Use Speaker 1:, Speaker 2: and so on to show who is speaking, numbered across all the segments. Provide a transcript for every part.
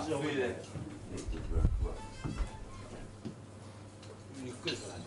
Speaker 1: じゃあ、ゆっくりから。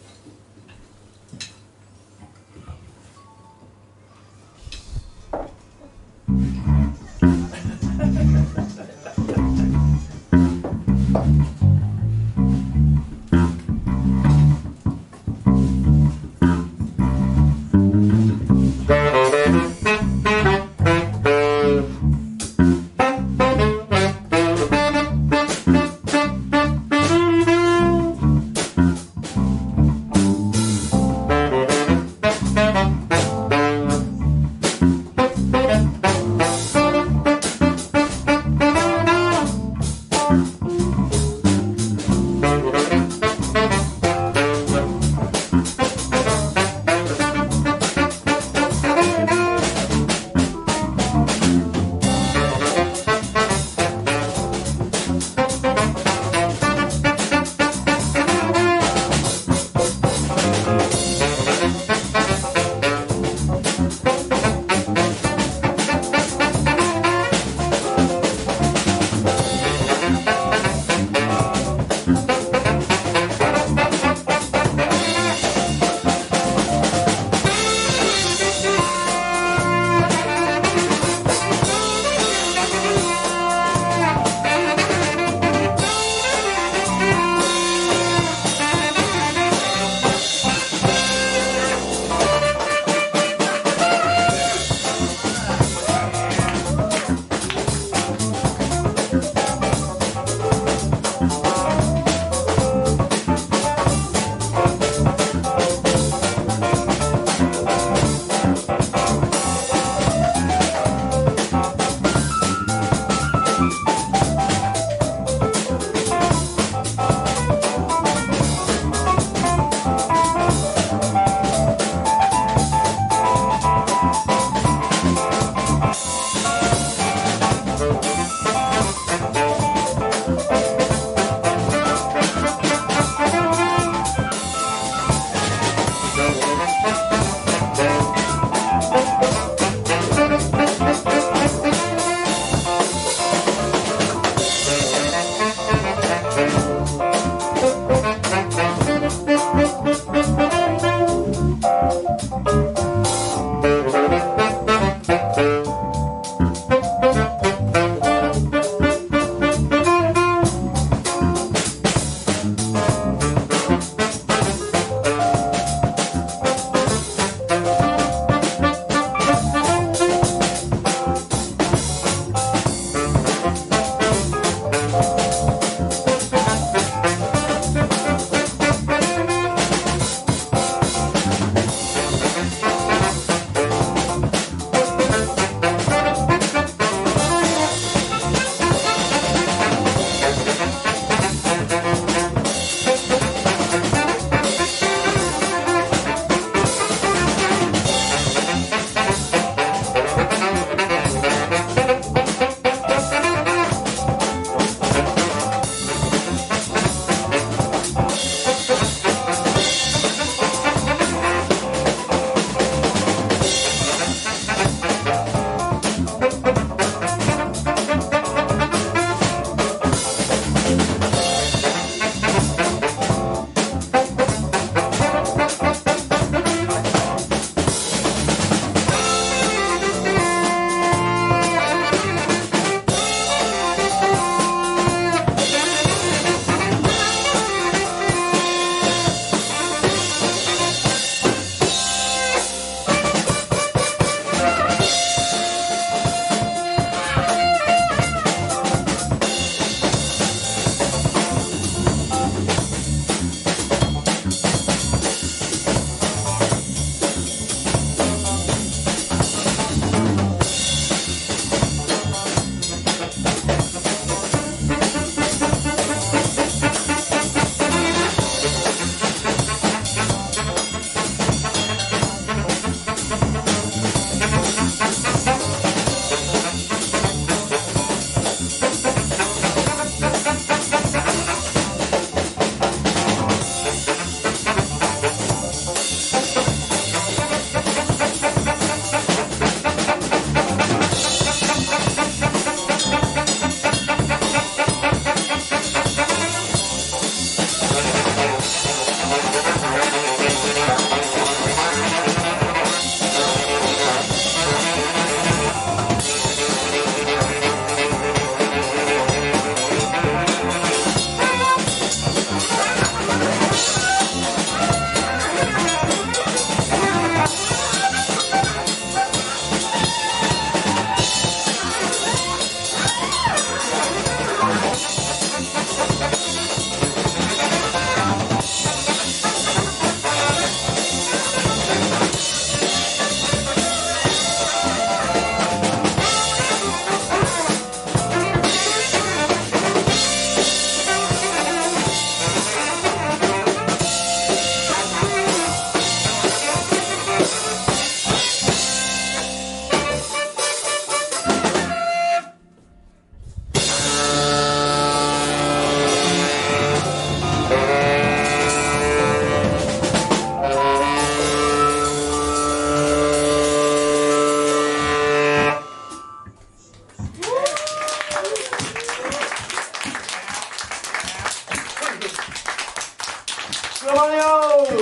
Speaker 1: ロマニオ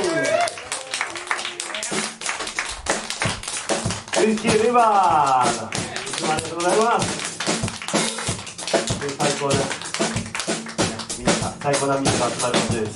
Speaker 1: ウイスキーリバー、いつもありがとうございます。最高です。みんな最高なみんなが集まることです。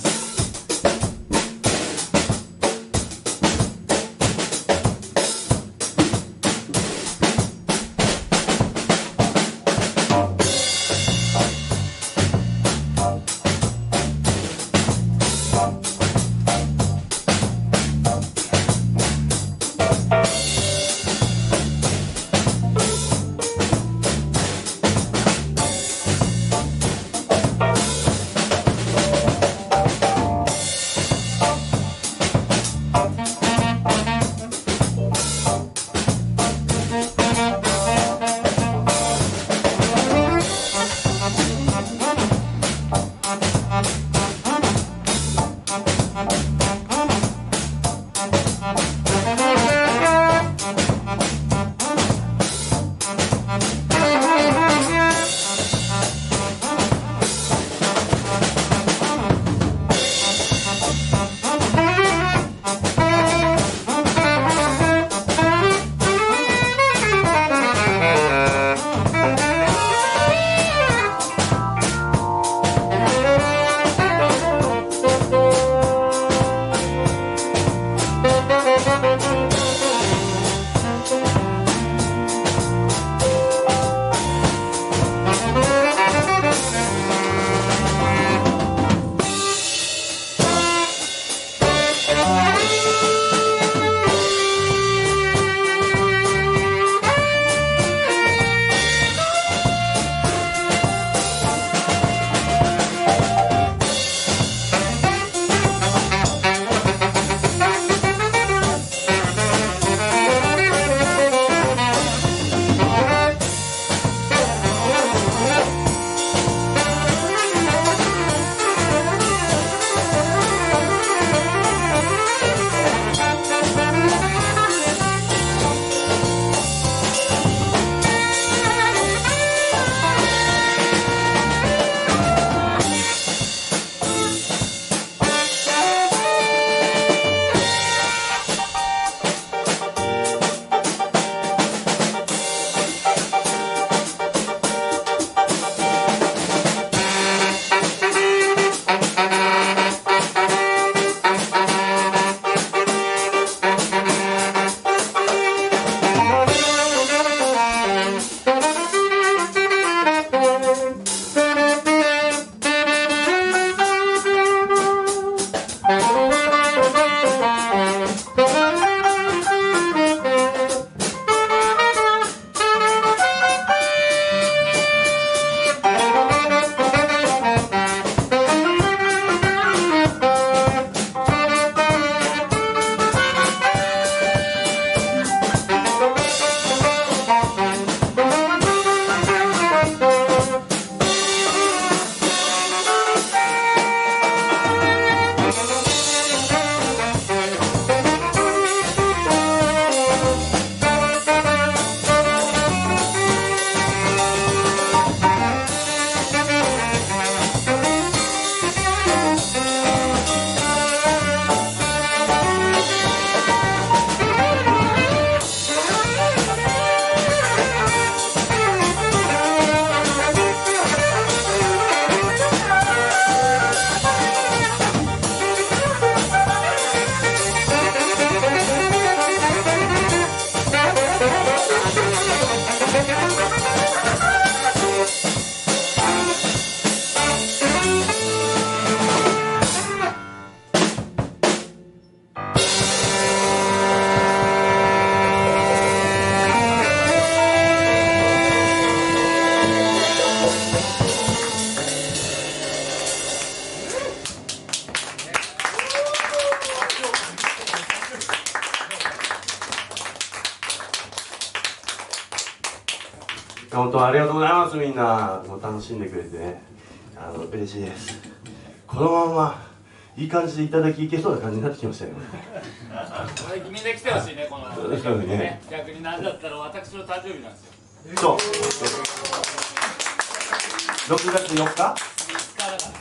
Speaker 1: 本当ありがとうございます。みんなもう楽しんでくれてね、嬉しいです。このままいい感じでいただきいけそうな感じになってきましたよ。
Speaker 2: これみんな来てほしいね、このね。逆に何だったら私の誕生日なんですよ。
Speaker 1: そう。6月4日？
Speaker 2: 5日だから。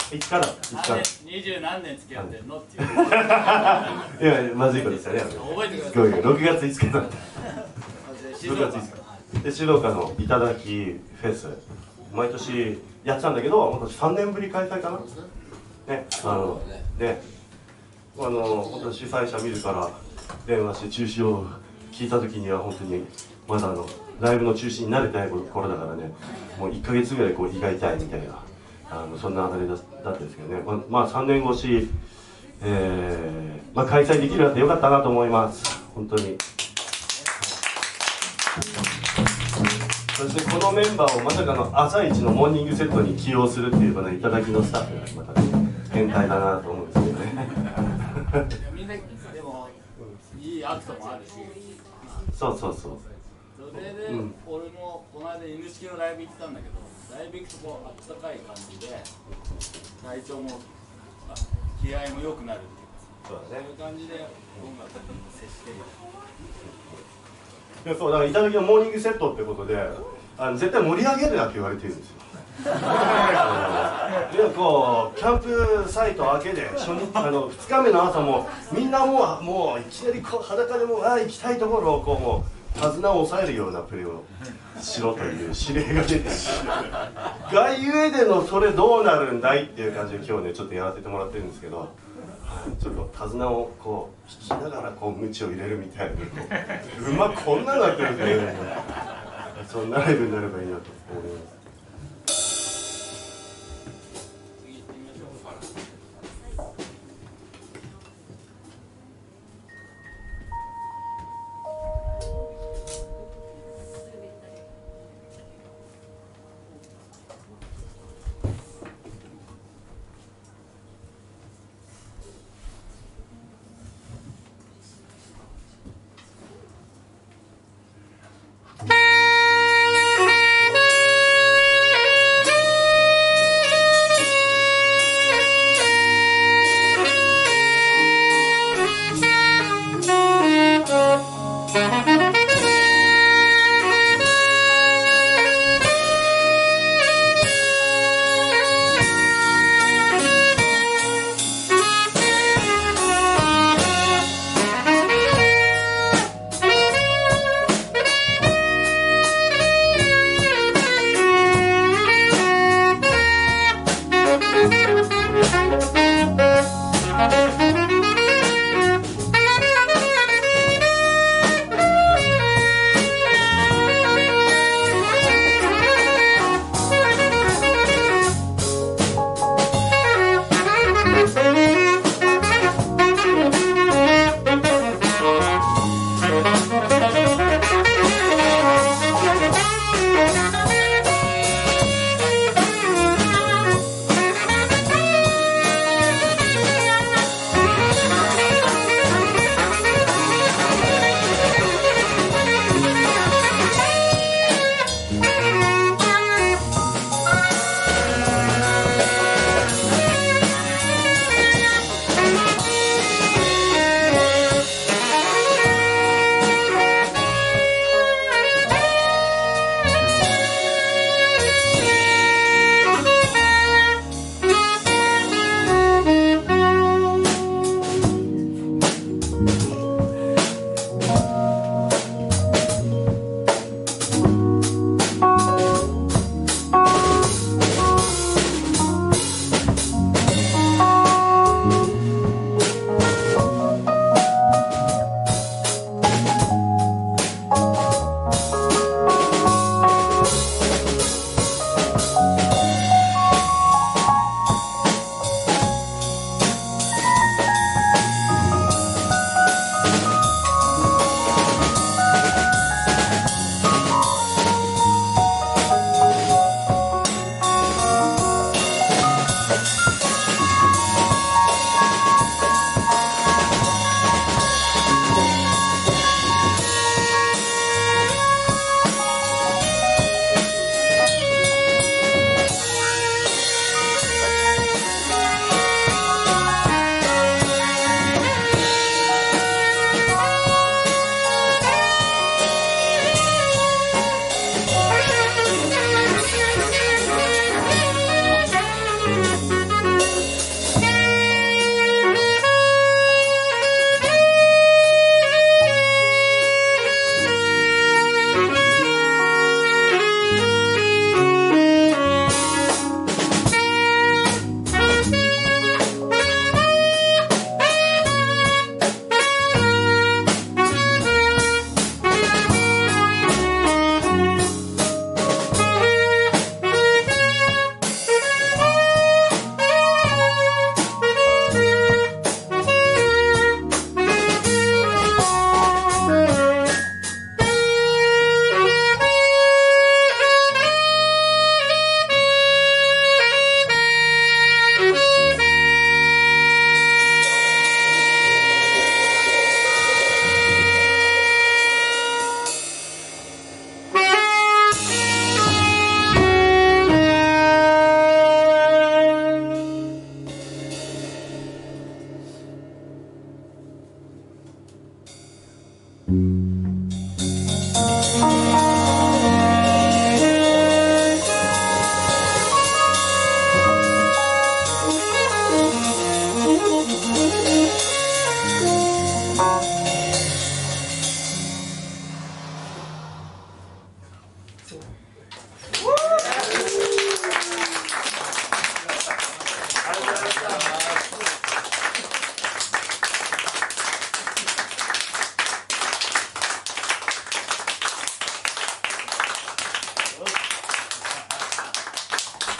Speaker 1: いつからいつから
Speaker 2: 20何年付き合ってんのっていう
Speaker 1: いやまずいことですよね。
Speaker 2: 覚えてください。
Speaker 1: 6月5日だった6
Speaker 2: 静岡
Speaker 1: 月5日で静岡のいただきフェス毎年やってたんだけど、今年3年ぶり開催かなね、本当主催者自ら電話して中止を聞いた時には本当にまだライブの中止に慣れてない頃だからね、もう1ヶ月ぐらいこう胃が痛いみたいなそんなあれだったんですけどね、まあ3年越し、まあ、開催できるようになってよかったなと思います本当に。そしてこのメンバーをまさかの朝一のモーニングセットに起用するっていうこのいただきのスタッフがまた変態だなと思うんですけどね
Speaker 2: みんなでもいいアクトもあるし、
Speaker 1: そう
Speaker 2: それで、俺もこの間犬式のライブ行ってたんだけど、ライブ行くとこうあったかい感じで体調も気合も良くなるっていうか、そういう感じで音楽に接してる。
Speaker 1: いやそうだからいただきのモーニングセットってことで絶対盛り上げるなって言われてるんですよでこうキャンプサイト明けで2日目の朝もみんなもういきなりこう裸で行きたいところをこうもう手綱を抑えるようなプレーをしろという指令が出てがゆえでのそれどうなるんだいっていう感じで今日ねちょっとやらせてもらってるんですけど、ちょっと手綱をこう引きながらこう鞭を入れるみたいな馬こんなになってるんで、そんなライブになればいいなと思います。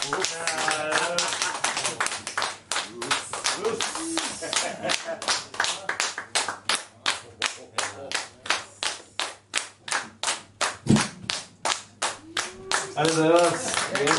Speaker 1: ありがとうございます。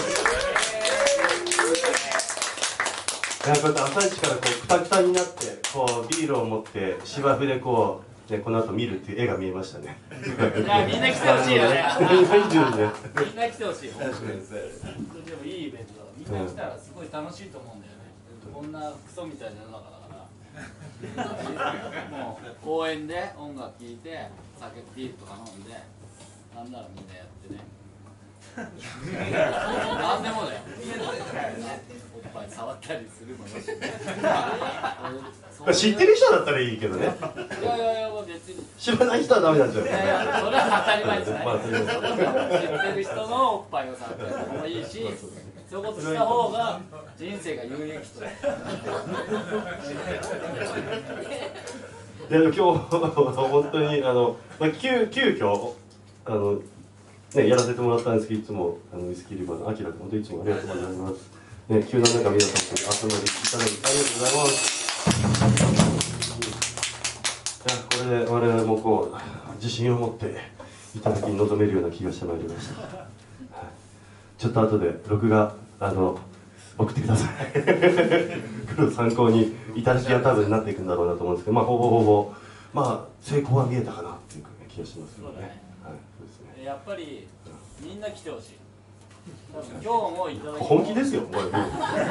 Speaker 1: こうやって朝一からこうクタクタになってこうビールを持って芝生でこう、ね、この後見るっていう絵が見えましたね。
Speaker 2: いやみんな来てほしいよね。
Speaker 1: みんな来てるね。
Speaker 2: みんな来てほしい。本当にでもいいイベントだ。みんな来たらすごい楽しいと思うんだよね。こんなクソみたいな世の中だからもう公園で音楽聴いて酒ビールとか飲んでなんならみんなやってね。なんでもだよ。おっぱい触ったりするもよし。
Speaker 1: 知ってる人だったらいいけどね。
Speaker 2: いやいやいや別に
Speaker 1: 知らない人はダメなんじゃない。
Speaker 2: いやいやそれは当たり前じゃない。知ってる人のおっぱいを触ったりもいいし、そういうことした方が人生が有益と。
Speaker 1: で今日本当に急遽ね、やらせてもらったんですけど、いつもウイスキーリバーのアキラ君、本当にいつもありがとうございます。ね、急な中皆さんと遊んでいただきありがとうございます。これで我々もこう自信を持っていただきに臨めるような気がしてまいりました。ちょっと後で録画送ってください。これを参考にいただきが多分なっていくんだろうなと思うんですけど、ほぼ成功は見えたかなっていう気がしますよね。
Speaker 2: やっぱりみんな来てほしい。今日もいただき
Speaker 1: 本気ですよ。これ
Speaker 2: ま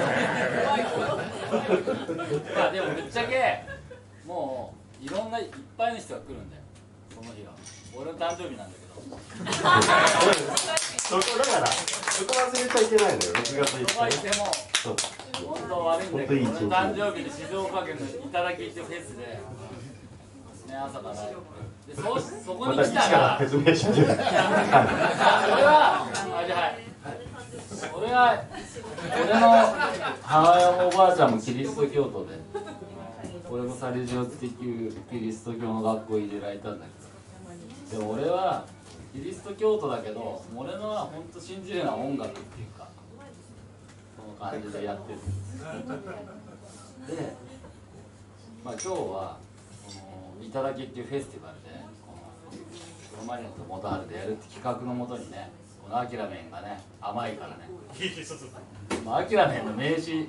Speaker 2: あでもぶっちゃけもういろんないっぱいの人が来るんだよ。その日は俺の誕生日なんだけど。
Speaker 1: そこだからそこ忘れちゃいけないのよ。6月5日。
Speaker 2: そこは言っても本当悪いんだけど、俺の誕生日で静岡県の頂っていうフェスで、ね、朝からでそこに来たら
Speaker 1: 説明し始めた。
Speaker 2: 俺の母親もおばあちゃんもキリスト教徒で、俺もサリジオっていうキリスト教の学校に入れられたんだけど、でも俺はキリスト教徒だけど、俺のは本当信じるのは音楽っていうか、その感じでやってるんです。で、今日は頂きっていうフェスティバルで、このマリノと元春でやるって企画のもとにね、このアキラメンがね、甘いからね、アキラメンの名刺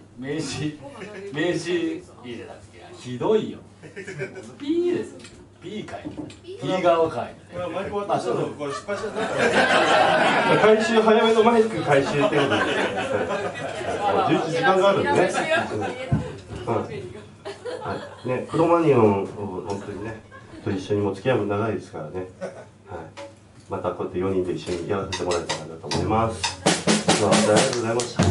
Speaker 2: 入れた時はひどいよ。ピーですよ。ピー会、ピー顔会。
Speaker 1: マイク渡したのこれ失敗しちゃった。回収早めのマイク回収ってことで、11時間があるんでね。ね、クロマニオンを本当にねと一緒にも付き合いも長いですからね、またこうやって4人で一緒にやらせてもらえたらなと思います。ありがとうございました。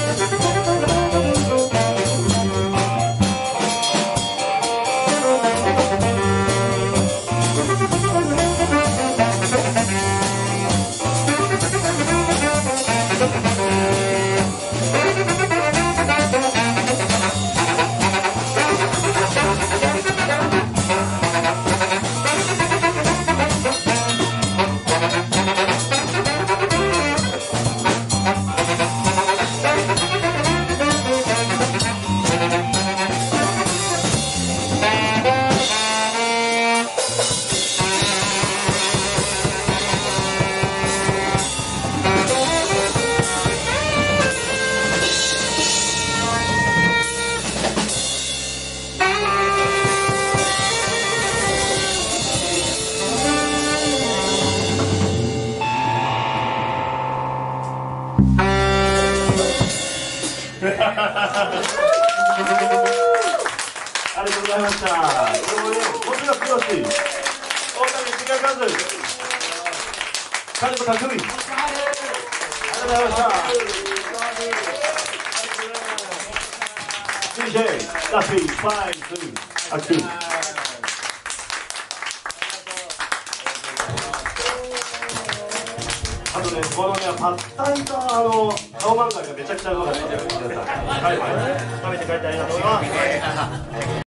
Speaker 1: ありがとうございました。こちら強し、大谷時間数、金子匠、ありがとうございました。DJ ダッフィー、ファイン、アクティブ。あとね、このね、パッタイと顔漫画がめちゃくちゃ良かったので、皆さん、食べて帰りたいなと思います。